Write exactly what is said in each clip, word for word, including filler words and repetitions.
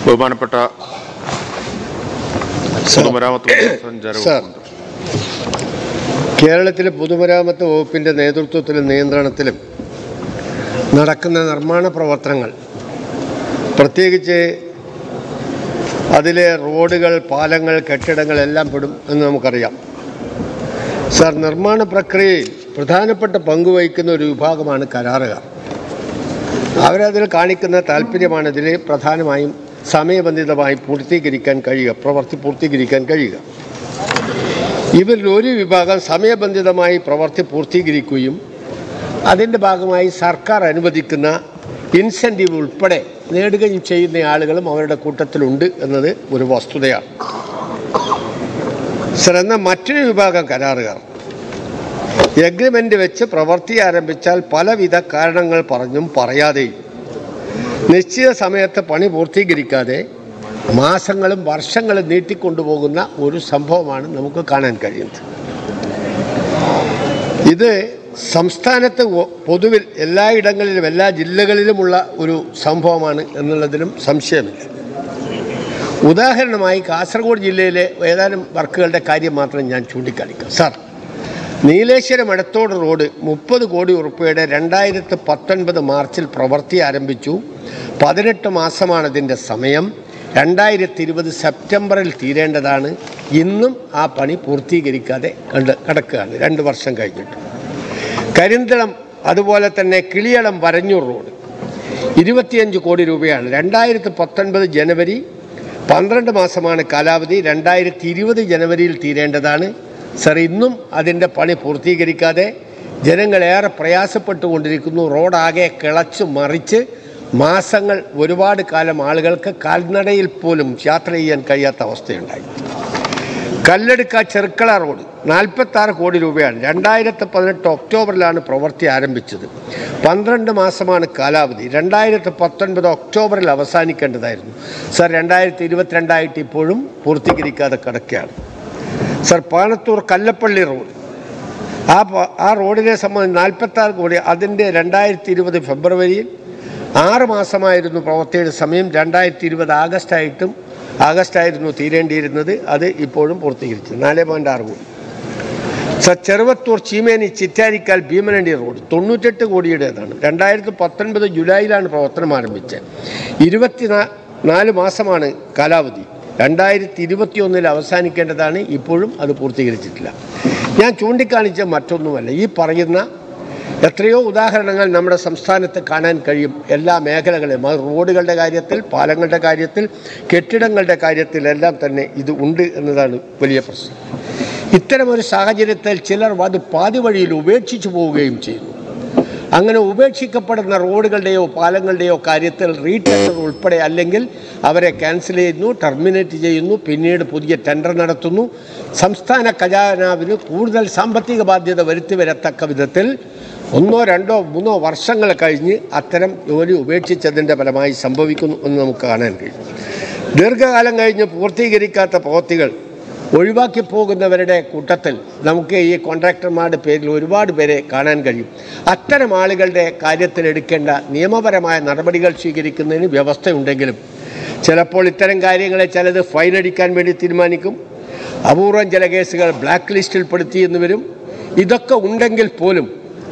ബഹുമാനപ്പെട്ട പൊതുമരാമത്ത് കേരളത്തിലെ പൊതുമരാമത്ത് വകുപ്പിൻ്റെ നേതൃത്വത്തിലും നിയന്ത്രണത്തിലും നടക്കുന്ന നിർമ്മാണ പ്രവർത്തനങ്ങൾ, പ്രത്യേകിച്ച് അതിലെ റോഡുകൾ, പാലങ്ങൾ, കെട്ടിടങ്ങൾ എല്ലാം പെടും എന്ന് നമുക്കറിയാം. സാർ, നിർമ്മാണ പ്രക്രിയയിൽ പ്രധാനപ്പെട്ട പങ്കുവഹിക്കുന്ന ഒരു വിഭാഗമാണ് കരാറുകാർ. അവരതിൽ കാണിക്കുന്ന താല്പര്യമാണ് ഇതിൽ പ്രധാനമായും സമയബന്ധിതമായി പൂർത്തീകരിക്കാൻ കഴിയുക, പ്രവൃത്തി പൂർത്തീകരിക്കാൻ കഴിയുക. ഇവരിൽ ഒരു വിഭാഗം സമയബന്ധിതമായി പ്രവൃത്തി പൂർത്തീകരിക്കുകയും അതിൻ്റെ ഭാഗമായി സർക്കാർ അനുവദിക്കുന്ന ഇൻസെൻറ്റീവ് ഉൾപ്പെടെ നേടുകയും ചെയ്യുന്ന ആളുകളും അവരുടെ കൂട്ടത്തിലുണ്ട് എന്നത് ഒരു വസ്തുതയാണ്. സർ, എന്നാൽ മറ്റൊരു വിഭാഗം കരാറുകാർ എഗ്രിമെൻ്റ് വെച്ച് പ്രവൃത്തി ആരംഭിച്ചാൽ പലവിധ കാരണങ്ങൾ പറഞ്ഞും പറയാതെയും നിശ്ചിത സമയത്ത് പണി പൂർത്തീകരിക്കാതെ മാസങ്ങളും വർഷങ്ങളും നീട്ടിക്കൊണ്ടുപോകുന്ന ഒരു സംഭവമാണ് നമുക്ക് കാണാൻ കഴിയുന്നത്. ഇത് സംസ്ഥാനത്ത് പൊതുവിൽ എല്ലായിടങ്ങളിലും എല്ലാ ജില്ലകളിലുമുള്ള ഒരു സംഭവമാണ് എന്നുള്ളതിലും സംശയമില്ല. ഉദാഹരണമായി കാസർഗോഡ് ജില്ലയിലെ ഏതാനും വർക്കുകളുടെ കാര്യം മാത്രം ഞാൻ ചൂണ്ടിക്കാണിക്കാം. സാർ, നീലേശ്വരം എടത്തോട് റോഡ് മുപ്പത് കോടി ഉറുപ്പികയുടെ രണ്ടായിരത്തി പത്തൊൻപത് മാർച്ചിൽ പ്രവൃത്തി ആരംഭിച്ചു. പതിനെട്ട് മാസമാണ് ഇതിൻ്റെ സമയം. രണ്ടായിരത്തി ഇരുപത് സെപ്റ്റംബറിൽ തീരേണ്ടതാണ്. ഇന്നും ആ പണി പൂർത്തീകരിക്കാതെ കണ്ട് കിടക്കുകയാണ്, രണ്ട് വർഷം കഴിഞ്ഞിട്ട്. കരിന്തളം അതുപോലെ തന്നെ കിളിയളം വരഞ്ഞൂർ റോഡ് ഇരുപത്തിയഞ്ച് കോടി രൂപയാണ്. രണ്ടായിരത്തി പത്തൊൻപത് ജനുവരി പന്ത്രണ്ട് മാസമാണ് കാലാവധി. രണ്ടായിരത്തി ഇരുപത് ജനുവരിയിൽ തീരേണ്ടതാണ്. സർ, ഇന്നും അതിൻ്റെ പണി പൂർത്തീകരിക്കാതെ ജനങ്ങളേറെ പ്രയാസപ്പെട്ടുകൊണ്ടിരിക്കുന്നു. റോഡാകെ കിളച്ച് മറിച്ച് മാസങ്ങൾ, ഒരുപാട് കാലം ആളുകൾക്ക് കാൽനടയിൽ പോലും യാത്ര ചെയ്യാൻ കഴിയാത്ത അവസ്ഥയുണ്ടായി. കല്ലെടുക്ക ചെറുക്കള റോഡ് നാൽപ്പത്താറ് കോടി രൂപയാണ്. രണ്ടായിരത്തി പതിനെട്ട് ഒക്ടോബറിലാണ് പ്രവൃത്തി ആരംഭിച്ചത്. പന്ത്രണ്ട് മാസമാണ് കാലാവധി. രണ്ടായിരത്തി പത്തൊൻപത് ഒക്ടോബറിൽ അവസാനിക്കേണ്ടതായിരുന്നു. സർ, രണ്ടായിരത്തി ഇരുപത്തിരണ്ടായിട്ട് ഇപ്പോഴും പൂർത്തീകരിക്കാതെ കിടക്കുകയാണ്. സർ, പാണത്തൂർ കല്ലപ്പള്ളി റോഡ്, ആ ആ റോഡിനെ സംബന്ധിച്ച് നാൽപ്പത്താറ് കോടി. അതിൻ്റെ രണ്ടായിരത്തി ഇരുപത് ഫെബ്രുവരിയിൽ ആറ് മാസമായിരുന്നു പ്രവൃത്തിയുടെ സമയം. രണ്ടായിരത്തി ഇരുപത് ആഗസ്റ്റായിട്ടും ആഗസ്റ്റായിരുന്നു തീരേണ്ടിയിരുന്നത്. അത് ഇപ്പോഴും പൂർത്തീകരിച്ചു. നാല് പോയിൻറ്റ് ആറ് കോടി. സർ, ചെറുവത്തൂർ ചീമേനി ചിറ്റാരിക്കാൽ ഭീമനണ്ടി റോഡ് തൊണ്ണൂറ്റെട്ട് കോടിയുടേതാണ്. രണ്ടായിരത്തി പത്തൊൻപത് ജൂലൈയിലാണ് പ്രവർത്തനം ആരംഭിച്ചത്. ഇരുപത്തി നാല് മാസമാണ് കാലാവധി. രണ്ടായിരത്തി ഇരുപത്തി ഒന്നിൽ അവസാനിക്കേണ്ടതാണ്. ഇപ്പോഴും അത് പൂർത്തീകരിച്ചിട്ടില്ല. ഞാൻ ചൂണ്ടിക്കാണിച്ച മറ്റൊന്നുമല്ല, ഈ പറയുന്ന എത്രയോ ഉദാഹരണങ്ങൾ നമ്മുടെ സംസ്ഥാനത്ത് കാണാൻ കഴിയും. എല്ലാ മേഖലകളിലും, അത് റോഡുകളുടെ കാര്യത്തിൽ, പാലങ്ങളുടെ കാര്യത്തിൽ, കെട്ടിടങ്ങളുടെ കാര്യത്തിലെല്ലാം തന്നെ ഇത് ഉണ്ട് എന്നതാണ് വലിയ പ്രശ്നം. ഇത്തരമൊരു സാഹചര്യത്തിൽ ചിലർ അത് പാതി വഴിയിൽ ഉപേക്ഷിച്ചു പോവുകയും ചെയ്യുന്നു. അങ്ങനെ ഉപേക്ഷിക്കപ്പെടുന്ന റോഡുകളുടെയോ പാലങ്ങളുടെയോ കാര്യത്തിൽ റീടെൻഡർ ഉൾപ്പെടെ, അല്ലെങ്കിൽ അവരെ ക്യാൻസൽ ചെയ്യുന്നു, ടെർമിനേറ്റ് ചെയ്യുന്നു, പിന്നീട് പുതിയ ടെൻഡർ നടത്തുന്നു. സംസ്ഥാന ഖജാനാവിന് കൂടുതൽ സാമ്പത്തിക ബാധ്യത വരുത്തി വരത്തക്ക വിധത്തിൽ ഒന്നോ രണ്ടോ മൂന്നോ വർഷങ്ങൾ കഴിഞ്ഞ് അത്തരം ജോലി ഉപേക്ഷിച്ചതിൻ്റെ ഫലമായി സംഭവിക്കുന്നു എന്ന് നമുക്ക് കാണാൻ കഴിയും. ദീർഘകാലം കഴിഞ്ഞ് പൂർത്തീകരിക്കാത്ത പ്രവൃത്തികൾ ഒഴിവാക്കി പോകുന്നവരുടെ കൂട്ടത്തിൽ നമുക്ക് ഈ കോൺട്രാക്ടർമാരുടെ പേരിൽ ഒരുപാട് പേരെ കാണാൻ കഴിയും. അത്തരം ആളുകളുടെ കാര്യത്തിൽ എടുക്കേണ്ട നിയമപരമായ നടപടികൾ സ്വീകരിക്കുന്നതിന് വ്യവസ്ഥയുണ്ടെങ്കിലും ചിലപ്പോൾ ഇത്തരം കാര്യങ്ങളെ ചിലത് ഫൈനടിക്കാൻ വേണ്ടി തീരുമാനിക്കും. അപൂർവം ചില കേസുകൾ ബ്ലാക്ക് ലിസ്റ്റിൽ പെടുത്തി എന്ന് വരും. ഇതൊക്കെ ഉണ്ടെങ്കിൽ പോലും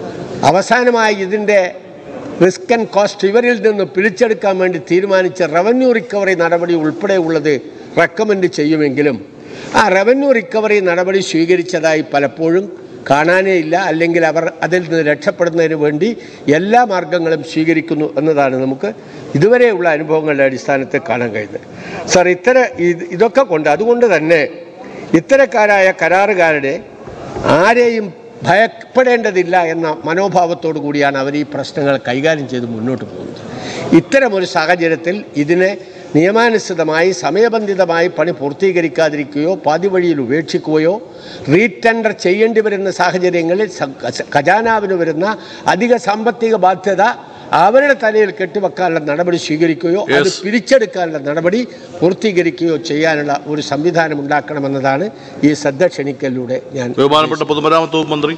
അവസാനമായി ഇതിൻ്റെ റിസ്ക് ആൻഡ് കോസ്റ്റ് ഇവരിൽ നിന്ന് പിടിച്ചെടുക്കാൻ വേണ്ടി തീരുമാനിച്ച റവന്യൂ റിക്കവറി നടപടി ഉൾപ്പെടെയുള്ളത് റെക്കമെൻഡ് ചെയ്യുമെങ്കിലും ആ റവന്യൂ റിക്കവറി നടപടി സ്വീകരിച്ചതായി പലപ്പോഴും കാണാനേ ഇല്ല. അല്ലെങ്കിൽ അവർ അതിൽ നിന്ന് രക്ഷപ്പെടുന്നതിന് വേണ്ടി എല്ലാ മാർഗങ്ങളും സ്വീകരിക്കുന്നു എന്നതാണ് നമുക്ക് ഇതുവരെയുള്ള അനുഭവങ്ങളുടെ അടിസ്ഥാനത്തിൽ കാണാൻ കഴിയുന്നത്. സർ, ഇത്തര ഇതൊക്കെ കൊണ്ട് അതുകൊണ്ട് തന്നെ ഇത്തരക്കാരായ കരാറുകാരുടെ ആരെയും ഭയപ്പെടേണ്ടതില്ല എന്ന മനോഭാവത്തോടു കൂടിയാണ് അവർ ഈ പ്രശ്നങ്ങൾ കൈകാര്യം ചെയ്ത് മുന്നോട്ട് പോകുന്നത്. ഇത്തരമൊരു സാഹചര്യത്തിൽ ഇതിനെ നിയമാനുസൃതമായി സമയബന്ധിതമായി പണി പൂർത്തീകരിക്കാതിരിക്കുകയോ പാതി വഴിയിൽ ഉപേക്ഷിക്കുകയോ റീടെൻഡർ ചെയ്യേണ്ടി വരുന്ന സാഹചര്യങ്ങളിൽ ഖജാനാവിന് വരുന്ന അധിക സാമ്പത്തിക ബാധ്യത അവരുടെ തലയിൽ കെട്ടിവെക്കാനുള്ള നടപടി സ്വീകരിക്കുകയോ അത് പിരിച്ചെടുക്കാനുള്ള നടപടി പൂർത്തീകരിക്കുകയോ ചെയ്യാനുള്ള ഒരു സംവിധാനം ഉണ്ടാക്കണമെന്നതാണ് ഈ ശ്രദ്ധ ക്ഷണിക്കലിലൂടെ ഞാൻ. ബഹുമാനപ്പെട്ട പൊതുമരാമത്ത് വകുപ്പ് മന്ത്രി.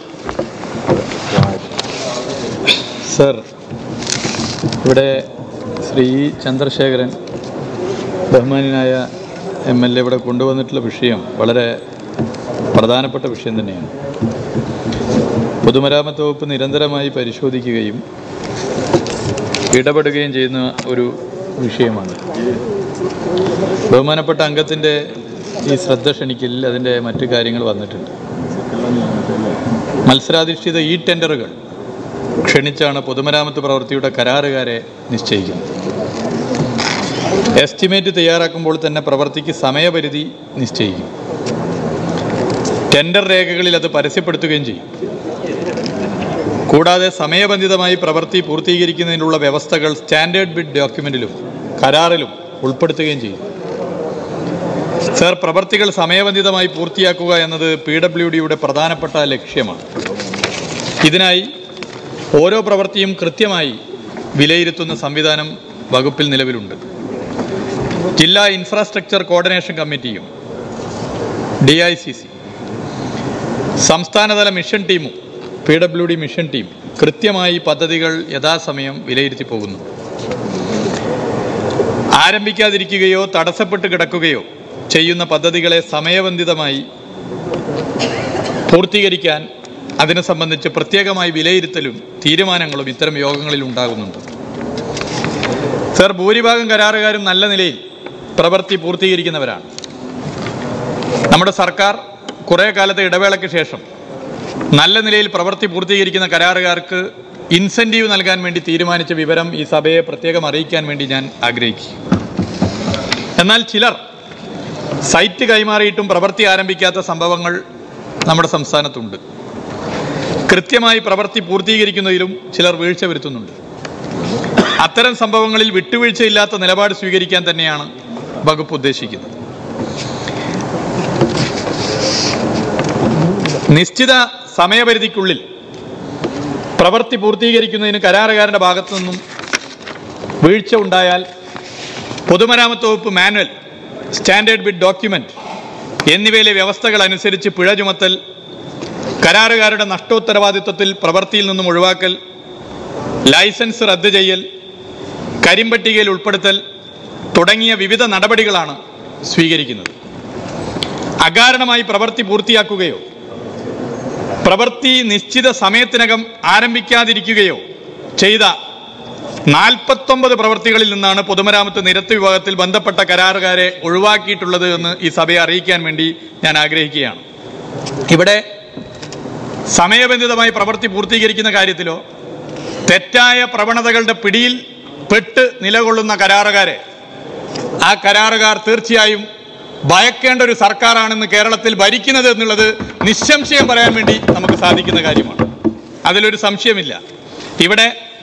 സർ, ഇവിടെ ശ്രീ ചന്ദ്രശേഖരൻ ബഹുമാന്യനായ എം എൽ എ ഇവിടെ കൊണ്ടുവന്നിട്ടുള്ള വിഷയം വളരെ പ്രധാനപ്പെട്ട വിഷയം തന്നെയാണ്. പൊതുമരാമത്ത് വകുപ്പ് നിരന്തരമായി പരിശോധിക്കുകയും ഇടപെടുകയും ചെയ്യുന്ന ഒരു വിഷയമാണ്. ബഹുമാനപ്പെട്ട അംഗത്തിൻ്റെ ഈ ശ്രദ്ധ ക്ഷണിക്കലിൽ അതിൻ്റെ മറ്റു കാര്യങ്ങൾ വന്നിട്ടുണ്ട്. മത്സരാധിഷ്ഠിത ഈ ടെൻഡറുകൾ ക്ഷണിച്ചാണ് പൊതുമരാമത്ത് പ്രവൃത്തിയുടെ കരാറുകാരെ നിശ്ചയിക്കുന്നത്. എസ്റ്റിമേറ്റ് തയ്യാറാക്കുമ്പോൾ തന്നെ പ്രവൃത്തിക്ക് സമയപരിധി നിശ്ചയിക്കും. ടെൻഡർ രേഖകളിൽ അത് പരസ്യപ്പെടുത്തുകയും ചെയ്യും. കൂടാതെ സമയബന്ധിതമായി പ്രവൃത്തി പൂർത്തീകരിക്കുന്നതിനുള്ള വ്യവസ്ഥകൾ സ്റ്റാൻഡേർഡ് ബിഡ് ഡോക്യുമെൻറ്റിലും കരാറിലും ഉൾപ്പെടുത്തുകയും ചെയ്യും. സർ, പ്രവൃത്തികൾ സമയബന്ധിതമായി പൂർത്തിയാക്കുക എന്നത് പി ഡബ്ല്യു ഡിയുടെ പ്രധാനപ്പെട്ട ലക്ഷ്യമാണ്. ഇതിനായി ഓരോ പ്രവൃത്തിയും കൃത്യമായി വിലയിരുത്തുന്ന സംവിധാനം വകുപ്പിൽ നിലവിലുണ്ട്. ജില്ലാ ഇൻഫ്രാസ്ട്രക്ചർ കോർഡിനേഷൻ കമ്മിറ്റിയും ഡി ഐ സി സി സംസ്ഥാനതല മിഷൻ ടീമും P W D mission team കൃത്യമായി പദ്ധതികൾ യഥാസമയം വിലയിരുത്തി പോകുന്നു. ആരംഭിക്കാതിരിക്കുകയോ തടസ്സപ്പെട്ട് കിടക്കുകയോ ചെയ്യുന്ന പദ്ധതികളെ സമയബന്ധിതമായി പൂർത്തീകരിക്കാൻ അതിനെ സംബന്ധിച്ച് പ്രത്യേകമായി വിലയിരുത്തലും തീരുമാനങ്ങളും ഇത്തരം യോഗങ്ങളിൽ ഉണ്ടാകുന്നുണ്ട്. സർ, ഭൂരിഭാഗം കരാറുകാരും നല്ല നിലയിൽ പ്രവൃത്തി പൂർത്തീകരിക്കുന്നവരാണ്. നമ്മുടെ സർക്കാർ കുറേ കാലത്തെ ഇടവേളയ്ക്ക് ശേഷം നല്ല നിലയിൽ പ്രവൃത്തി പൂർത്തീകരിക്കുന്ന കരാറുകാർക്ക് ഇൻസെൻറ്റീവ് നൽകാൻ വേണ്ടി തീരുമാനിച്ച വിവരം ഈ സഭയെ പ്രത്യേകം അറിയിക്കാൻ വേണ്ടി ഞാൻ ആഗ്രഹിക്കും. എന്നാൽ ചിലർ സൈറ്റ് കൈമാറിയിട്ടും പ്രവൃത്തി ആരംഭിക്കാത്ത സംഭവങ്ങൾ നമ്മുടെ സംസ്ഥാനത്തുണ്ട്. കൃത്യമായി പ്രവൃത്തി പൂർത്തീകരിക്കുന്നതിലും ചിലർ വീഴ്ച വരുത്തുന്നുണ്ട്. അത്തരം സംഭവങ്ങളിൽ വിട്ടുവീഴ്ചയില്ലാത്ത നിലപാട് സ്വീകരിക്കാൻ തന്നെയാണ് വകുപ്പ് ഉദ്ദേശിക്കുന്നത്. നിശ്ചിത സമയപരിധിക്കുള്ളിൽ പ്രവൃത്തി പൂർത്തീകരിക്കുന്നതിന് കരാറുകാരൻ്റെ ഭാഗത്തു നിന്നും വീഴ്ച ഉണ്ടായാൽ പൊതുമരാമത്ത് വകുപ്പ് മാനുവൽ, സ്റ്റാൻഡേർഡ് ബിഡ് ഡോക്യുമെന്റ് എന്നിവയിലെ വ്യവസ്ഥകൾ അനുസരിച്ച് പിഴ ചുമത്തൽ, കരാറുകാരുടെ നഷ്ടോത്തരവാദിത്വത്തിൽ പ്രവൃത്തിയിൽ നിന്നും ഒഴിവാക്കൽ, ലൈസൻസ് റദ്ദ് ചെയ്യൽ, കരിമ്പട്ടികയിൽ ഉൾപ്പെടുത്തൽ തുടങ്ങിയ വിവിധ നടപടികളാണ് സ്വീകരിക്കുന്നത്. അകാരണമായി പ്രവൃത്തി പൂർത്തിയാക്കുകയോ പ്രവൃത്തി നിശ്ചിത സമയത്തിനകം ആരംഭിക്കാതിരിക്കുകയോ ചെയ്ത നാൽപ്പത്തൊമ്പത് പ്രവൃത്തികളിൽ നിന്നാണ് പൊതുമരാമത്ത് നിരത്ത് വിഭാഗത്തിൽ ബന്ധപ്പെട്ട കരാറുകാരെ ഒഴിവാക്കിയിട്ടുള്ളത് എന്ന് ഈ സഭയെ അറിയിക്കാൻ വേണ്ടി ഞാൻ ആഗ്രഹിക്കുകയാണ്. ഇവിടെ സമയബന്ധിതമായി പ്രവൃത്തി പൂർത്തീകരിക്കുന്ന കാര്യത്തിലോ തെറ്റായ പ്രവണതകളുടെ പിടിയിൽ പെട്ട് നിലകൊള്ളുന്ന കരാറുകാരെ ആ കരാറുകാർ തീർച്ചയായും ഭയക്കേണ്ട ഒരു സർക്കാരാണെന്ന് കേരളത്തിൽ ഭരിക്കുന്നത് എന്നുള്ളത് നിസ്സംശയം പറയാൻ വേണ്ടി നമുക്ക് സാധിക്കുന്ന കാര്യമാണ്. അതിലൊരു സംശയമില്ല. ഇവിടെ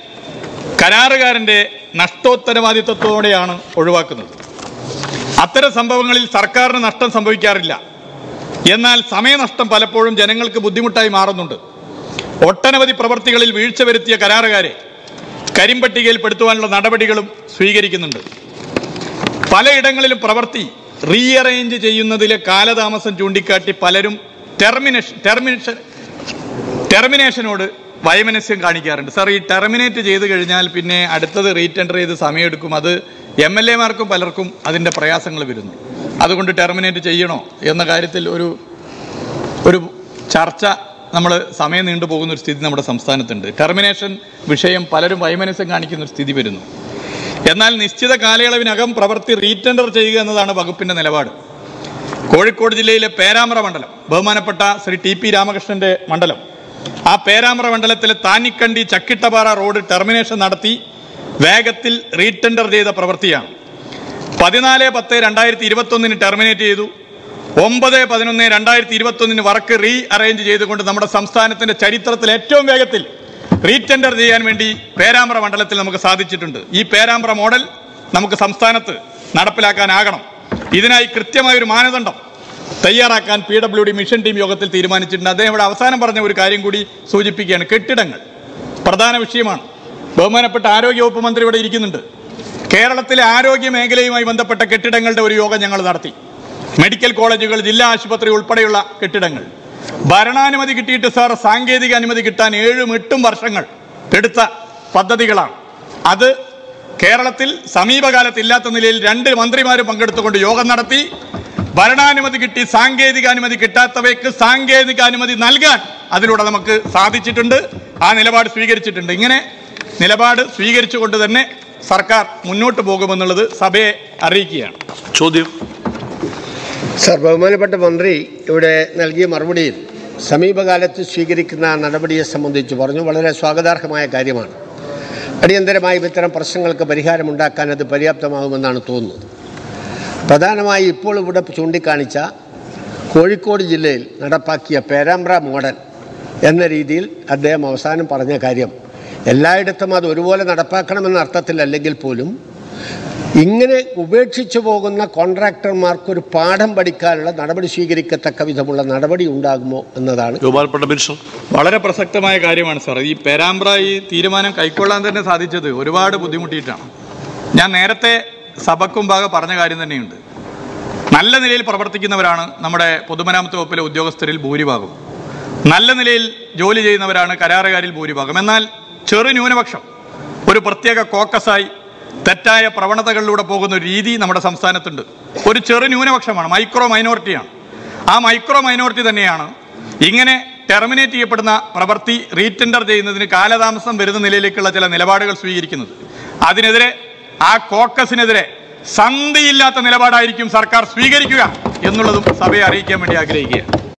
കരാറുകാരൻ്റെ നഷ്ടോത്തരവാദിത്വത്തോടെയാണ് ഒഴിവാക്കുന്നത്. അത്തരം സംഭവങ്ങളിൽ സർക്കാരിന് നഷ്ടം സംഭവിക്കാറില്ല. എന്നാൽ സമയനഷ്ടം പലപ്പോഴും ജനങ്ങൾക്ക് ബുദ്ധിമുട്ടായി മാറുന്നുണ്ട്. ഒട്ടനവധി പ്രവൃത്തികളിൽ വീഴ്ച വരുത്തിയ കരാറുകാരെ കരിമ്പട്ടികയിൽ പെടുത്തുവാനുള്ള നടപടികളും സ്വീകരിക്കുന്നുണ്ട്. പലയിടങ്ങളിലും പ്രവൃത്തി റീഅറേഞ്ച് ചെയ്യുന്നതിലെ കാലതാമസം ചൂണ്ടിക്കാട്ടി പലരും ടെർമിനേഷൻ ടെർമിനേഷൻ ടെർമിനേഷനോട് വൈമനസ്യം കാണിക്കാറുണ്ട്. സാർ, ഈ ടെർമിനേറ്റ് ചെയ്ത് കഴിഞ്ഞാൽ പിന്നെ അടുത്തത് റീടെൻഡർ ചെയ്ത് സമയമെടുക്കും. അത് എം എൽ എമാർക്കും പലർക്കും അതിൻ്റെ പ്രയാസങ്ങൾ വരുന്നു. അതുകൊണ്ട് ടെർമിനേറ്റ് ചെയ്യണോ എന്ന കാര്യത്തിൽ ഒരു ഒരു ചർച്ച നമ്മൾ സമയം നീണ്ടുപോകുന്ന ഒരു സ്ഥിതി നമ്മുടെ സംസ്ഥാനത്തുണ്ട്. ടെർമിനേഷൻ വിഷയം പലരും വൈമനസ്യം കാണിക്കുന്ന ഒരു സ്ഥിതി വരുന്നു. എന്നാൽ നിശ്ചിത കാലയളവിനകം പ്രവൃത്തി റീടെൻഡർ ചെയ്യുക എന്നതാണ് വകുപ്പിൻ്റെ നിലപാട്. കോഴിക്കോട് ജില്ലയിലെ പേരാമ്പ്ര മണ്ഡലം, ബഹുമാനപ്പെട്ട ശ്രീ ടി പി രാമകൃഷ്ണൻ്റെ മണ്ഡലം, ആ പേരാമ്പ്ര മണ്ഡലത്തിലെ താന്നിക്കണ്ടി ചക്കിട്ടപ്പാറ റോഡ് ടെർമിനേഷൻ നടത്തി വേഗത്തിൽ റീടെൻഡർ ചെയ്ത പ്രവൃത്തിയാണ്. പതിനാല് പത്ത് രണ്ടായിരത്തി ഇരുപത്തൊന്നിന് ടെർമിനേറ്റ് ചെയ്തു. ഒമ്പത് പതിനൊന്ന് രണ്ടായിരത്തി ഇരുപത്തൊന്നിന് വർക്ക് റീ അറേഞ്ച് ചെയ്തുകൊണ്ട് നമ്മുടെ സംസ്ഥാനത്തിൻ്റെ ചരിത്രത്തിൽ ഏറ്റവും വേഗത്തിൽ റീടെൻഡർ ചെയ്യാൻ വേണ്ടി പേരാമ്പ്ര മണ്ഡലത്തിൽ നമുക്ക് സാധിച്ചിട്ടുണ്ട്. ഈ പേരാമ്പ്ര മോഡൽ നമുക്ക് സംസ്ഥാനത്ത് നടപ്പിലാക്കാനാകണം. ഇതിനായി കൃത്യമായൊരു മാനദണ്ഡം തയ്യാറാക്കാൻ P W D mission team യോഗത്തിൽ തീരുമാനിച്ചിട്ടുണ്ട്. അദ്ദേഹം ഇവിടെ അവസാനം പറഞ്ഞ ഒരു കാര്യം കൂടി സൂചിപ്പിക്കുകയാണ്. കെട്ടിടങ്ങൾ പ്രധാന വിഷയമാണ്. ബഹുമാനപ്പെട്ട ആരോഗ്യവകുപ്പ് മന്ത്രി ഇവിടെ ഇരിക്കുന്നുണ്ട്. കേരളത്തിലെ ആരോഗ്യ മേഖലയുമായി ബന്ധപ്പെട്ട കെട്ടിടങ്ങളുടെ ഒരു യോഗം ഞങ്ങൾ നടത്തി. മെഡിക്കൽ കോളേജുകൾ, ജില്ലാ ആശുപത്രി ഉൾപ്പെടെയുള്ള കെട്ടിടങ്ങൾ ഭരണാനുമതി കിട്ടിയിട്ട് സാർ സാങ്കേതിക അനുമതി കിട്ടാൻ ഏഴും എട്ടും വർഷങ്ങൾ എടുത്ത പദ്ധതികളാണ്. അത് കേരളത്തിൽ സമീപകാലത്ത് ഇല്ലാത്ത നിലയിൽ രണ്ട് മന്ത്രിമാരും പങ്കെടുത്തുകൊണ്ട് യോഗം നടത്തി. ഭരണാനുമതി കിട്ടി, സാങ്കേതികാനുമതി കിട്ടാത്തവയ്ക്ക് സാങ്കേതികാനുമതി നൽകാൻ അതിലൂടെ നമുക്ക് സാധിച്ചിട്ടുണ്ട്. ആ നിലപാട് സ്വീകരിച്ചിട്ടുണ്ട്. ഇങ്ങനെ നിലപാട് സ്വീകരിച്ചുകൊണ്ട് തന്നെ സർക്കാർ മുന്നോട്ട് പോകുമെന്നുള്ളത് സഭയെ അറിയിക്കുകയാണ്. ചോദ്യം. സർ, ബഹുമാനപ്പെട്ട മന്ത്രി ഇവിടെ നൽകിയ മറുപടിയിൽ സമീപകാലത്ത് സ്വീകരിക്കുന്ന നടപടിയെ സംബന്ധിച്ച് പറഞ്ഞു. വളരെ സ്വാഗതാർഹമായ കാര്യമാണ്. അടിയന്തരമായി ഇത്തരം പ്രശ്നങ്ങൾക്ക് പരിഹാരമുണ്ടാക്കാൻ അത് പര്യാപ്തമാകുമെന്നാണ് തോന്നുന്നത്. പ്രധാനമായി ഇപ്പോൾ ഇവിടെ ചൂണ്ടിക്കാണിച്ച കോഴിക്കോട് ജില്ലയിൽ നടപ്പാക്കിയ പേരാമ്പ്ര മോഡൽ എന്ന രീതിയിൽ അദ്ദേഹം അവസാനം പറഞ്ഞ കാര്യം എല്ലായിടത്തും അത് ഒരുപോലെ നടപ്പാക്കണമെന്ന അർത്ഥത്തിലല്ലെങ്കിൽ പോലും ഇങ്ങനെ ഉപേക്ഷിച്ചു പോകുന്ന കോൺട്രാക്ടർമാർക്കൊരു പാഠം പഠിക്കാനുള്ള നടപടി സ്വീകരിക്കത്തക്ക വിധമുള്ള നടപടി ഉണ്ടാകുമോ എന്നതാണ്. വളരെ പ്രസക്തമായ കാര്യമാണ് സാർ. ഈ പേരാമ്പ്ര ഈ തീരുമാനം കൈക്കൊള്ളാൻ തന്നെ സാധിച്ചത് ഒരുപാട് ബുദ്ധിമുട്ടിയിട്ടാണ്. ഞാൻ നേരത്തെ സഭയ്ക്കുമ്പാകെ പറഞ്ഞ കാര്യം തന്നെയുണ്ട്. നല്ല നിലയിൽ പ്രവർത്തിക്കുന്നവരാണ് നമ്മുടെ പൊതുമരാമത്ത് വകുപ്പിലെ ഉദ്യോഗസ്ഥരിൽ ഭൂരിഭാഗം. നല്ല നിലയിൽ ജോലി ചെയ്യുന്നവരാണ് കരാറുകാരിൽ ഭൂരിഭാഗം. എന്നാൽ ചെറു ന്യൂനപക്ഷം ഒരു പ്രത്യേക കോക്കസായി തെറ്റായ പ്രവണതകളിലൂടെ പോകുന്ന ഒരു രീതി നമ്മുടെ സംസ്ഥാനത്തുണ്ട്. ഒരു ചെറു ന്യൂനപക്ഷമാണ്, മൈക്രോ മൈനോറിറ്റിയാണ്. ആ മൈക്രോ മൈനോറിറ്റി തന്നെയാണ് ഇങ്ങനെ ടെർമിനേറ്റ് ചെയ്യപ്പെടുന്ന പ്രവൃത്തി റീടെൻഡർ ചെയ്യുന്നതിന് കാലതാമസം വരുന്ന നിലയിലേക്കുള്ള ചില നിലപാടുകൾ സ്വീകരിക്കുന്നത്. അതിനെതിരെ ആ കോക്കസിനെതിരെ സന്ധിയില്ലാത്ത നിലപാടായിരിക്കും സർക്കാർ സ്വീകരിക്കുക എന്നുള്ളതും സഭയെ അറിയിക്കാൻ വേണ്ടി ആഗ്രഹിക്കുകയാണ്.